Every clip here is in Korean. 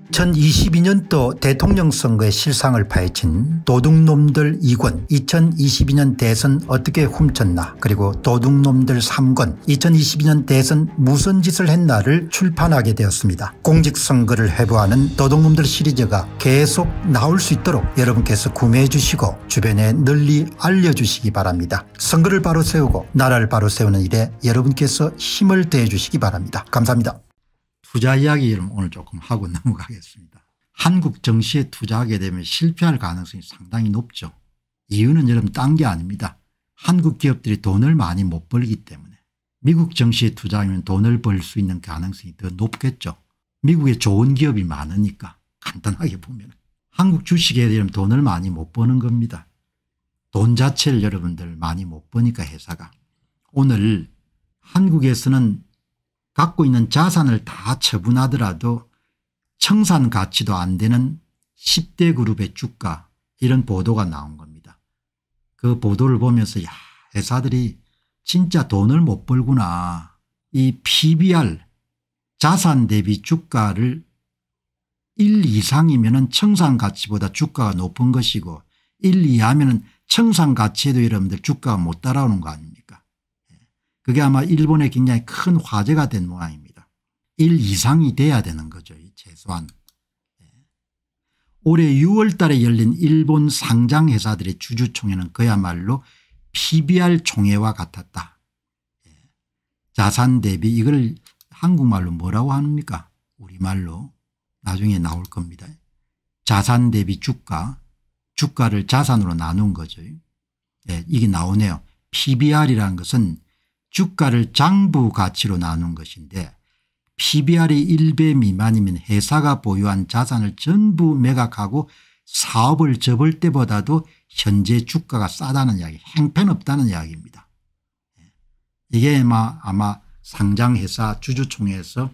2022년도 대통령 선거의 실상을 파헤친 도둑놈들 2권 2022년 대선 어떻게 훔쳤나 그리고 도둑놈들 3권 2022년 대선 무슨 짓을 했나를 출판하게 되었습니다. 공직선거를 회부하는 도둑놈들 시리즈가 계속 나올 수 있도록 여러분께서 구매해 주시고 주변에 널리 알려주시기 바랍니다. 선거를 바로 세우고 나라를 바로 세우는 일에 여러분께서 힘을 더해 주시기 바랍니다. 감사합니다. 투자 이야기 오늘 조금 하고 넘어가겠습니다. 한국 정시에 투자하게 되면 실패할 가능성이 상당히 높죠. 이유는 여러분 딴 게 아닙니다. 한국 기업들이 돈을 많이 못 벌기 때문에. 미국 정시에 투자하면 돈을 벌 수 있는 가능성이 더 높겠죠. 미국에 좋은 기업이 많으니까 간단하게 보면. 한국 주식에 대한 돈을 많이 못 버는 겁니다. 돈 자체를 여러분들 많이 못 버니까 회사가. 오늘 한국에서는 갖고 있는 자산을 다 처분하더라도 청산 가치도 안 되는 10대 그룹의 주가 이런 보도가 나온 겁니다. 그 보도를 보면서 야, 회사들이 진짜 돈을 못 벌구나. 이 PBR 자산 대비 주가를 1 이상이면 청산 가치보다 주가가 높은 것이고 1 이하면 청산 가치에도 여러분들 주가가 못 따라오는 거 아닙니까? 그게 아마 일본에 굉장히 큰 화제가 된 모양입니다. 1 이상이 돼야 되는 거죠. 최소한. 올해 6월 달에 열린 일본 상장회사들의 주주총회는 그야말로 PBR 총회와 같았다. 자산 대비 이걸 한국말로 뭐라고 합니까? 우리말로 나중에 나올 겁니다. 자산 대비 주가를 자산으로 나눈 거죠. 이게 나오네요. PBR이라는 것은 주가를 장부 가치로 나눈 것인데 PBR이 1배 미만이면 회사가 보유한 자산을 전부 매각하고 사업을 접을 때보다도 현재 주가가 싸다는 이야기, 형편없다는 이야기입니다. 이게 아마 상장회사 주주총회에서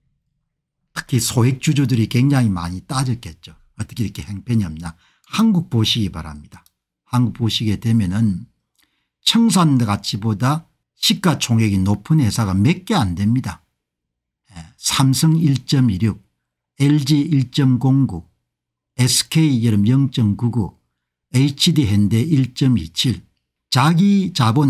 특히 소액주주들이 굉장히 많이 따졌겠죠. 어떻게 이렇게 형편이 없냐. 한국 보시기 바랍니다. 한국 보시게 되면은 청산 가치보다 시가총액이 높은 회사가 몇 개 안 됩니다. 삼성 1.16, LG 1.09, SK 0.99, HD 현대 1.27 자기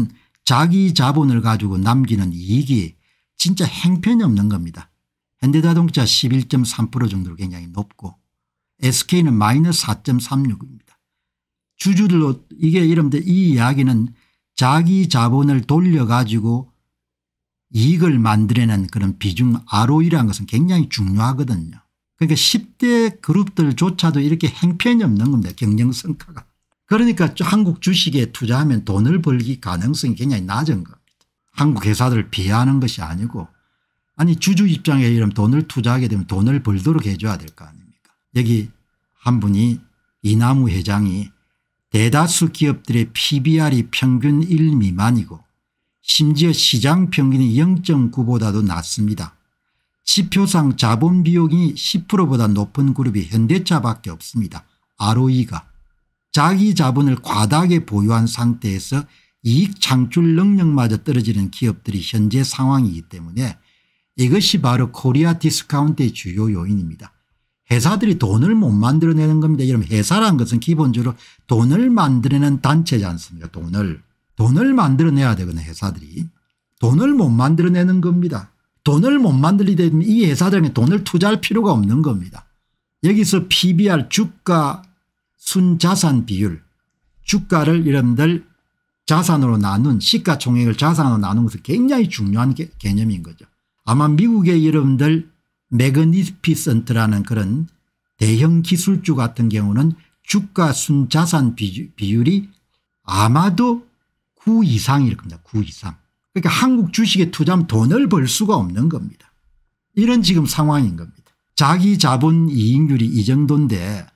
자본을 가지고 남기는 이익이 진짜 형편이 없는 겁니다. 현대자동차 11.3% 정도로 굉장히 높고 SK는 마이너스 4.36입니다. 주주들로 이게 여러분들 이 이야기는 자기 자본을 돌려가지고 이익을 만들어내는 그런 비중 ROE라는 것은 굉장히 중요하거든요. 그러니까 10대 그룹들조차도 이렇게 형편이 없는 겁니다. 경쟁성과가. 그러니까 한국 주식에 투자하면 돈을 벌기 가능성이 굉장히 낮은 겁니다. 한국 회사들을 비하하는 것이 아니고 아니 주주 입장에 이런 돈을 투자하게 되면 돈을 벌도록 해줘야 될 거 아닙니까. 여기 한 분이 이남우 회장이 대다수 기업들의 PBR이 평균 1 미만이고 심지어 시장 평균이 0.9보다도 낮습니다. 지표상 자본 비용이 10%보다 높은 그룹이 현대차밖에 없습니다. ROE가. 자기 자본을 과다하게 보유한 상태에서 이익 창출 능력마저 떨어지는 기업들이 현재 상황이기 때문에 이것이 바로 코리아 디스카운트의 주요 요인입니다. 회사들이 돈을 못 만들어내는 겁니다. 여러분 회사라는 것은 기본적으로 돈을 만들어내는 단체지 않습니까? 돈을 만들어내야 되거든요. 회사들이. 돈을 못 만들어내는 겁니다. 돈을 못 만들게 되면 이 회사들에게 돈을 투자할 필요가 없는 겁니다. 여기서 PBR 주가 순자산 비율 주가를 여러분들 자산으로 나눈 시가총액을 자산으로 나눈 것은 굉장히 중요한 개념인 거죠. 아마 미국의 여러분들 매그니피센트라는 그런 대형 기술주 같은 경우는 주가 순자산 비율이 아마도 9 이상일 겁니다. 9 이상. 그러니까 한국 주식에 투자하면 돈을 벌 수가 없는 겁니다. 이런 지금 상황인 겁니다. 자기 자본 이익률이 이 정도인데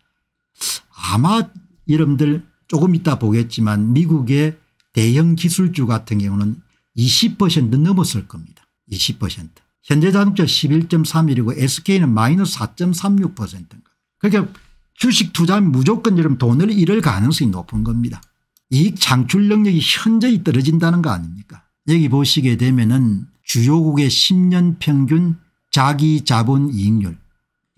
아마 여러분들 조금 이따 보겠지만 미국의 대형 기술주 같은 경우는 20% 넘었을 겁니다. 20%. 현대자동차 11.31이고 SK는 마이너스 4.36%인가. 그러니까 주식 투자하면 무조건 여러분 돈을 잃을 가능성이 높은 겁니다. 이익 창출 능력이 현저히 떨어진다는 거 아닙니까? 여기 보시게 되면은 주요국의 10년 평균 자기 자본 이익률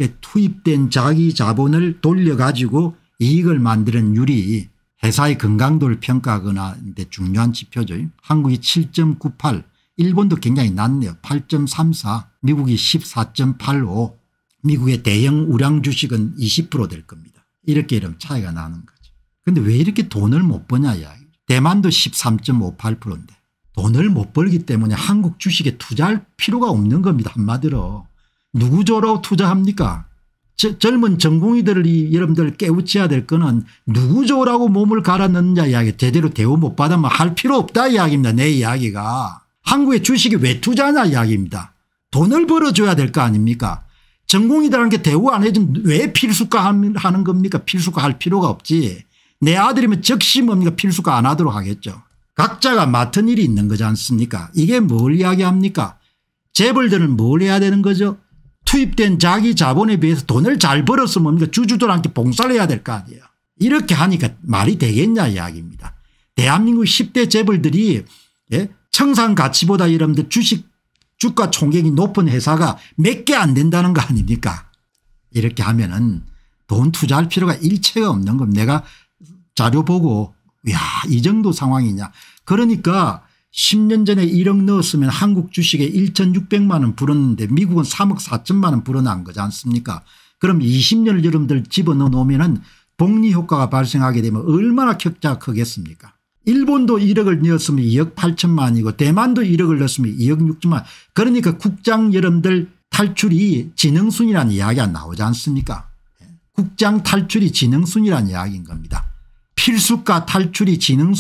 투입된 자기 자본을 돌려가지고 이익을 만드는 율이 회사의 건강도를 평가하거나 데 중요한 지표죠. 한국이 7.98, 일본도 굉장히 낮네요. 8.34, 미국이 14.85, 미국의 대형 우량 주식은 20% 될 겁니다. 이렇게 이러면 차이가 나는 거죠. 그런데 왜 이렇게 돈을 못 버냐 이야기. 대만도 13.58%인데 돈을 못 벌기 때문에 한국 주식에 투자할 필요가 없는 겁니다. 한마디로. 누구 줘라고 투자합니까? 젊은 전공의들이 여러분들 깨우쳐야 될 거는 누구 줘라고 몸을 갈아 넣느냐 이야기. 제대로 대우 못 받으면 할 필요 없다 이야기입니다. 내 이야기가. 한국의 주식에 왜 투자하냐 이야기입니다. 돈을 벌어줘야 될 거 아닙니까? 전공의들한테 대우 안 해주면 왜 필수가 하는 겁니까? 필수가 할 필요가 없지. 내 아들이면 즉시 뭡니까? 필수가 안 하도록 하겠죠. 각자가 맡은 일이 있는 거지 않습니까? 이게 뭘 이야기합니까? 재벌들은 뭘 해야 되는 거죠? 투입된 자기 자본에 비해서 돈을 잘 벌어서 뭡니까? 주주들한테 봉사를 해야 될 거 아니에요. 이렇게 하니까 말이 되겠냐 이야기입니다. 대한민국 10대 재벌들이 청산 가치보다 여러분들 주가 총액이 높은 회사가 몇 개 안 된다는 거 아닙니까? 이렇게 하면은 돈 투자할 필요가 일체가 없는 겁니다. 내가 자료 보고 이야 이 정도 상황이냐. 그러니까 10년 전에 1억 넣었으면 한국 주식에 1,600만 원 불었는데 미국은 3억 4천만 원 불어난 거지 않습니까? 그럼 20년을 여러분들 집어넣어 놓으면은 복리 효과가 발생하게 되면 얼마나 격차가 크겠습니까? 일본도 1억을 넣었으면 2억 8천만이고 대만도 1억을 넣었으면 2억 6천만. 그러니까 국장 여러분들 탈출이 지능순이라는 이야기가 나오지 않습니까? 국장 탈출이 지능순이라는 이야기인 겁니다. 필수가 탈출이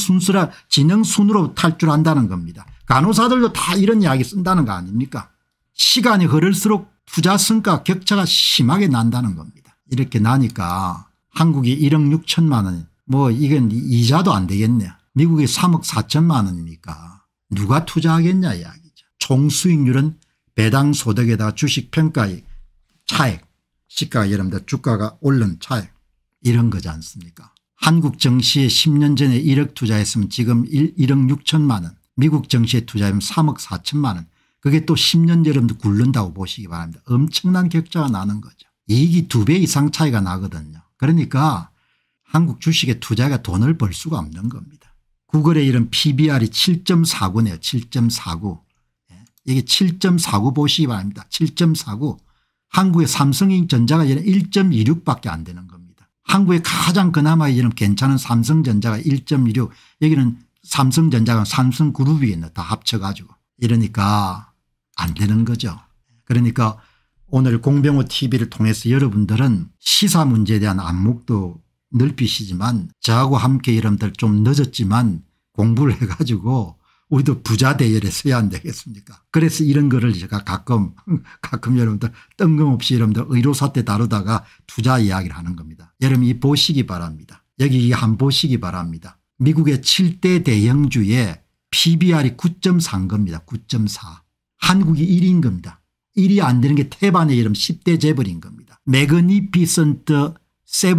지능순으로 탈출한다는 겁니다. 간호사들도 다 이런 이야기 쓴다는 거 아닙니까? 시간이 흐를수록 투자 성과 격차가 심하게 난다는 겁니다. 이렇게 나니까 한국이 1억 6천만 원 뭐 이건 이자도 안 되겠네요. 미국이 3억 4천만 원이니까 누가 투자하겠냐 이야기죠. 총수익률은 배당 소득에다가 주식 평가의 차액 시가가 여러분들 주가가 오른 차액 이런 거지 않습니까? 한국 정시에 10년 전에 1억 투자했으면 지금 1억 6천만 원, 미국 정시에 투자하면 3억 4천만 원. 그게 또 10년 여러분들 굴른다고 보시기 바랍니다. 엄청난 격차가 나는 거죠. 이익이 2배 이상 차이가 나거든요. 그러니까 한국 주식에 투자가 돈을 벌 수가 없는 겁니다. 구글의 이런 PBR이 7.49네요. 7.49. 이게 7.49 보시기 바랍니다. 7.49. 한국의 삼성전자가 1.26밖에 안 되는 겁니다. 한국의 가장 그나마 이런 괜찮은 삼성전자가 1.26. 여기는 삼성전자가 삼성그룹이겠네. 다 합쳐가지고. 이러니까 안 되는 거죠. 그러니까 오늘 공병호 TV를 통해서 여러분들은 시사 문제에 대한 안목도 넓히시지만 저하고 함께 여러분들 좀 늦었지만 공부를 해가지고 우리도 부자 대열에 서야 안 되겠습니까? 그래서 이런 거를 제가 가끔 여러분들 뜬금없이 여러분들 의료사태 다루다가 투자 이야기를 하는 겁니다. 여러분 이 보시기 바랍니다. 여기 한 보시기 바랍니다. 미국의 7대 대형주의 PBR이 9.4인 겁니다. 9.4. 한국이 1위인 겁니다. 1위 안 되는 게 태반의 이름 10대 재벌인 겁니다. 매그니피선트 7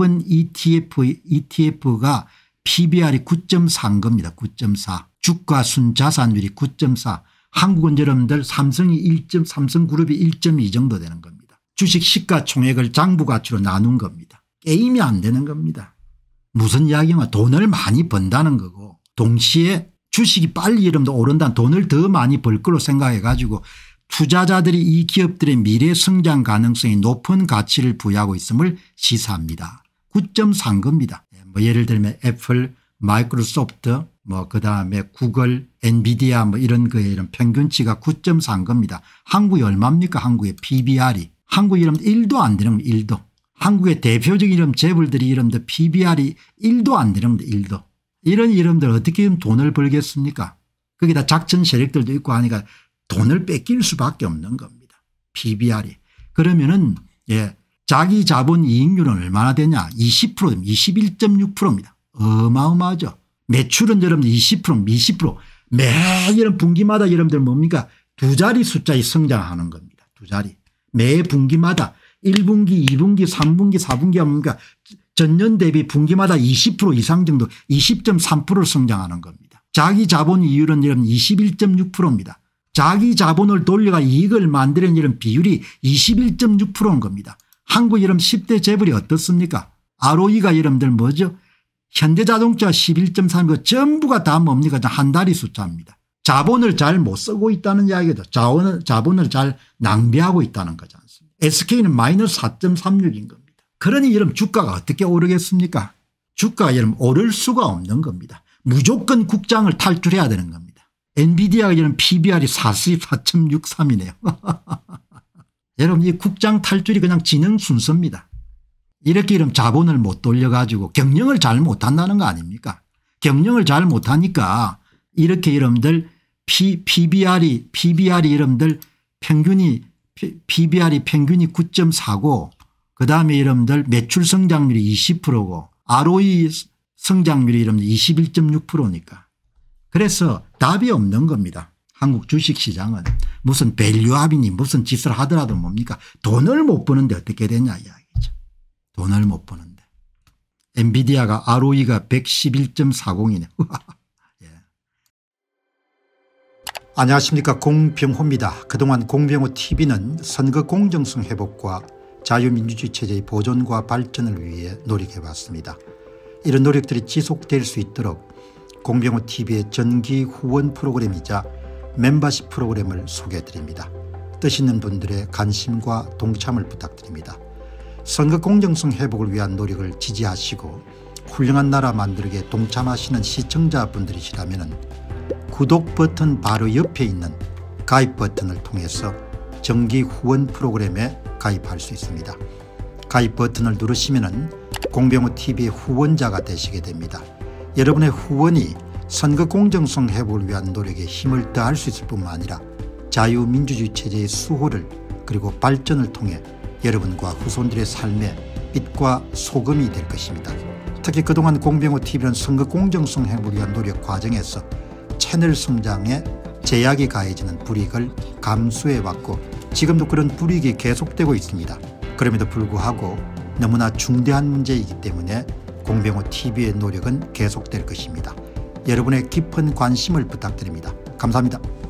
ETF가 PBR이 9.4인 겁니다. 9.4. 주가 순자산율이 9.4. 한국은 여러분들 삼성그룹이 1.2 정도 되는 겁니다. 주식 시가총액을 장부가치로 나눈 겁니다. 게임이 안 되는 겁니다. 무슨 이야기냐 돈을 많이 번다는 거고 동시에 주식이 빨리 여러분들 오른다는 돈을 더 많이 벌 거로 생각해 가지고 투자자들이 이 기업들의 미래 성장 가능성이 높은 가치를 부여하고 있음을 시사합니다. 9.4인 겁니다. 뭐 예를 들면 애플, 마이크로소프트 뭐 그다음에 구글, 엔비디아 뭐 이런 거에 이런 평균치가 9.4인 겁니다. 한국이 얼마입니까? 한국의 PBR이. 한국 이름 1도 안 되는 겁니다. 1도. 한국의 대표적인 이름 재벌들이 이름들 PBR이 1도 안 되는 겁니다. 1도. 이런 이름들 어떻게 돈을 벌겠습니까? 거기다 작전 세력들도 있고 하니까 돈을 뺏길 수밖에 없는 겁니다. PBR이. 그러면은 자기 자본 이익률은 얼마나 되냐? 20%입니다. 21.6%입니다. 어마어마하죠. 매출은 여러분들 20%. 매일 분기마다 여러분들 뭡니까? 두 자리 숫자에 성장하는 겁니다. 두 자리. 매 분기마다 1분기, 2분기, 3분기, 4분기 하니까 전년 대비 분기마다 20% 이상 정도 20.3%를 성장하는 겁니다. 자기 자본 이율은 여러분 21.6%입니다. 자기 자본을 돌려가 이익을 만드는 이런 비율이 21.6%인 겁니다. 한국 여러분 10대 재벌이 어떻습니까? ROE가 여러분들 뭐죠? 현대자동차 11.3이고 전부가 다 뭡니까? 한 다리 숫자입니다. 자본을 잘 못 쓰고 있다는 이야기죠. 자본을 잘 낭비하고 있다는 거지 않습니까? SK는 마이너스 4.36인 겁니다. 그러니 여러분 주가가 어떻게 오르겠습니까? 주가가 여러분 오를 수가 없는 겁니다. 무조건 국장을 탈출해야 되는 겁니다. 엔비디아가 여러분 PBR이 44.63이네요. 여러분 이 국장 탈출이 그냥 지능 순서입니다. 이렇게 이러면 자본을 못 돌려가지고 경영을 잘 못한다는 거 아닙니까? 경영을 잘 못하니까 이렇게 여러분들 PBR이 여러분들 평균이 PBR이 평균이 9.4고 그다음에 여러분들 매출 성장률이 20%고 ROE 성장률이 여러분들 21.6%니까. 그래서 답이 없는 겁니다. 한국 주식시장은 무슨 밸류업이니 무슨 짓을 하더라도 뭡니까? 돈을 못 버는데 어떻게 되냐 이야기죠. 돈을 못 버는데. 엔비디아가 ROE가 111.40이네. 예. 안녕하십니까, 공병호입니다. 그동안 공병호 TV는 선거 공정성 회복과 자유민주주의 체제의 보존과 발전을 위해 노력해왔습니다. 이런 노력들이 지속될 수 있도록 공병호 TV의 정기 후원 프로그램이자 멤버십 프로그램을 소개해드립니다. 뜻 있는 분들의 관심과 동참을 부탁드립니다. 선거 공정성 회복을 위한 노력을 지지하시고 훌륭한 나라 만들기에 동참하시는 시청자분들이시라면 구독 버튼 바로 옆에 있는 가입 버튼을 통해서 정기 후원 프로그램에 가입할 수 있습니다. 가입 버튼을 누르시면 공병호 TV의 후원자가 되시게 됩니다. 여러분의 후원이 선거 공정성 회복을 위한 노력에 힘을 더할 수 있을 뿐만 아니라 자유민주주의 체제의 수호를 그리고 발전을 통해 여러분과 후손들의 삶에 빛과 소금이 될 것입니다. 특히 그동안 공병호 TV는 선거 공정성 회복을 위한 노력 과정에서 채널 성장에 제약이 가해지는 불이익을 감수해왔고 지금도 그런 불이익이 계속되고 있습니다. 그럼에도 불구하고 너무나 중대한 문제이기 때문에 공병호 TV의 노력은 계속될 것입니다. 여러분의 깊은 관심을 부탁드립니다. 감사합니다.